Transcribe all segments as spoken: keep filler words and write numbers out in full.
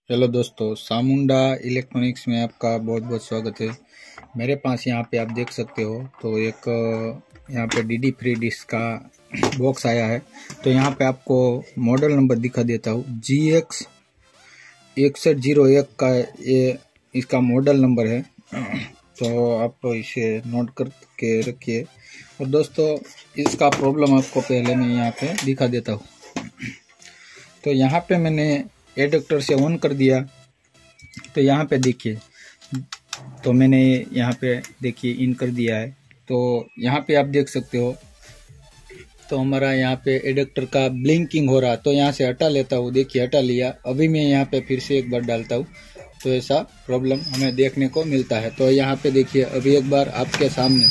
Hello दोस्तों, Samunda electronics में आपका बहुत बहुत स्वागत है। मेरे पास यहाँ पे आप देख सकते हो तो एक यहाँ पे डीडी फ्री डिश का बॉक्स आया है। तो यहाँ पे आपको मॉडल नंबर दिखा देता हूँ, जी एक्स इकसठ जीरो एक का ये इसका मॉडल नंबर है। तो आप इसे नोट करके रखिए। और दोस्तों, इसका प्रॉब्लम आपको पहले मैं यहाँ पे दिखा देता हूँ। तो यहाँ पे मैंने एडेप्टर से ऑन कर दिया। तो यहाँ पे देखिए, तो मैंने यहाँ पे देखिए इन कर दिया है। तो यहाँ पे आप देख सकते हो, तो हमारा यहाँ पे एडेप्टर का ब्लिंकिंग हो रहा। तो यहाँ से हटा लेता हूँ, देखिए हटा लिया। अभी मैं यहाँ पे फिर से एक बार डालता हूँ, तो ऐसा प्रॉब्लम हमें देखने को मिलता है। तो यहाँ पे देखिए अभी एक बार आपके सामने,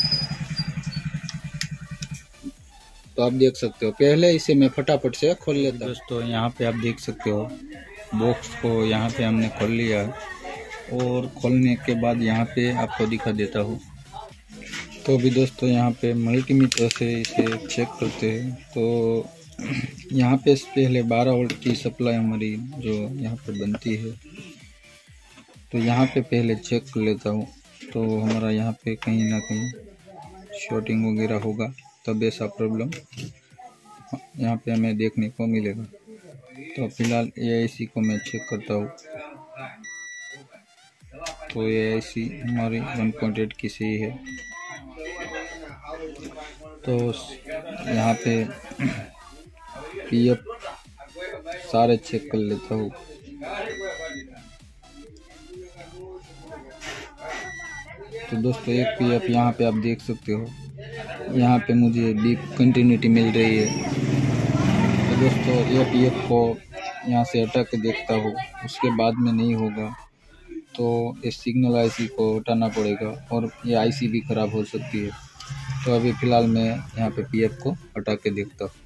तो आप देख सकते हो। पहले इसे मैं फटाफट से खोल लेता हूँ। दोस्तों, यहाँ पे आप देख सकते हो बॉक्स को यहाँ पे हमने खोल लिया है। और खोलने के बाद यहाँ पे आपको दिखा देता हूँ। तो अभी दोस्तों यहाँ पे मल्टीमीटर से इसे चेक करते हैं। तो यहाँ पे पहले बारह वोल्ट की सप्लाई हमारी जो यहाँ पे बनती है, तो यहाँ पे पहले चेक कर लेता हूँ। तो हमारा यहाँ पे कहीं ना कहीं शॉर्टिंग वगैरह होगा, तब ऐसा प्रॉब्लम यहाँ पे हमें देखने को मिलेगा। तो फिलहाल ए आई सी को मैं चेक करता हूँ। तो ए आई सी हमारी वन पॉइंट एट की सही है। तो यहाँ पे पी एफ सारे चेक कर लेता हूँ। तो दोस्तों, एक पी एफ यहाँ पे आप देख सकते हो, यहाँ पे मुझे बीप कंटिन्यूटी मिल रही है। तो दोस्तों, ये पी एफ को यहाँ से हटा के देखता हूँ, उसके बाद में नहीं होगा तो इस सिग्नल आईसी को हटाना पड़ेगा और ये आईसी भी ख़राब हो सकती है। तो अभी फ़िलहाल मैं यहाँ पे पी एफ को हटा के देखता हूँ।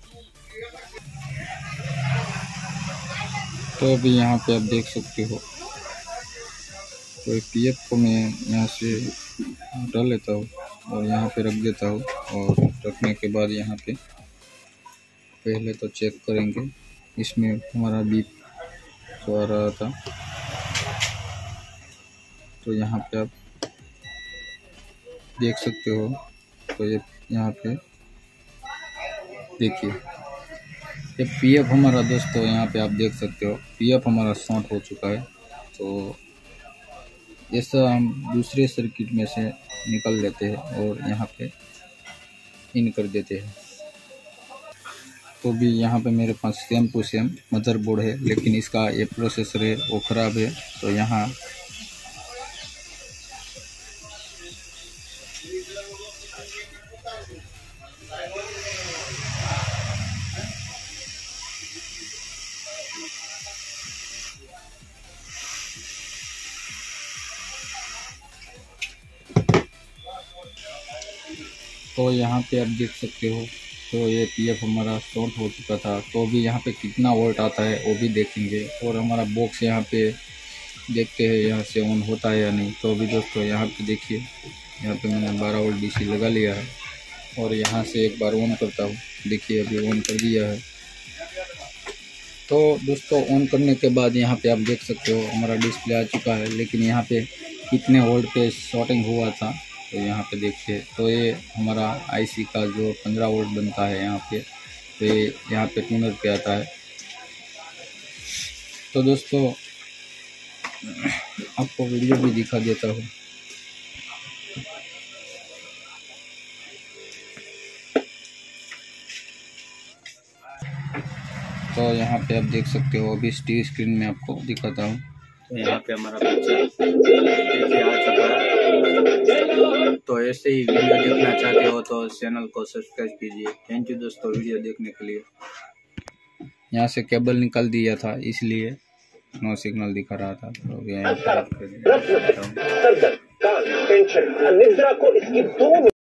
तो अभी यहाँ पे आप देख सकते हो, तो पी एफ को मैं यहाँ से हटा लेता हूँ और यहाँ पे रख देता हूँ। और रखने के बाद यहाँ पे पहले तो चेक करेंगे, इसमें हमारा बीप जो आ रहा था। तो यहाँ पे आप देख सकते हो, तो ये यहाँ पे देखिए ये पी एफ हमारा, दोस्तों यहाँ पे आप देख सकते हो पी एफ हमारा शॉर्ट हो चुका है। तो ऐसा हम दूसरे सर्किट में से निकल लेते हैं और यहाँ पे इन कर देते हैं। तो भी यहाँ पे मेरे पास सेम टू सेम मदरबोर्ड है, लेकिन इसका ये प्रोसेसर है वो ख़राब है। तो यहाँ तो यहाँ पे आप देख सकते हो, तो ये पी एफ हमारा शॉर्ट हो चुका था। तो अभी यहाँ पे कितना वोल्ट आता है वो भी देखेंगे। और हमारा बॉक्स यहाँ पे देखते हैं यहाँ से ऑन होता है या नहीं। तो अभी दोस्तों यहाँ पे देखिए, यहाँ पे मैंने बारह वोल्ट डी सी लगा लिया है और यहाँ से एक बार ऑन करता हूँ। देखिए अभी ऑन कर दिया है। तो दोस्तों, ऑन करने के बाद यहाँ पे आप देख सकते हो हमारा डिस्प्ले आ चुका है, लेकिन यहाँ पे कितने वोल्ट पे शॉर्टिंग हुआ था तो यहाँ पे देखिए। तो ये हमारा आईसी का जो पंद्रह वोल्ट बनता है यहाँ पे, तो ये यहाँ पे ट्यूनर पे आता है। तो दोस्तों, आपको वीडियो भी दिखा देता हूँ। तो यहाँ पे आप देख सकते हो, अभी टी स्क्रीन में आपको दिखाता हूँ। तो यहाँ पे हमारा पिक्चर देखिए आ चुका है। तो ऐसे ही वीडियो देखना चाहते हो तो चैनल को सब्सक्राइब कीजिए। थैंक यू दोस्तों वीडियो देखने के लिए। यहाँ से केबल निकाल दिया था, इसलिए नो सिग्नल दिखा रहा था। तो यहाँ पे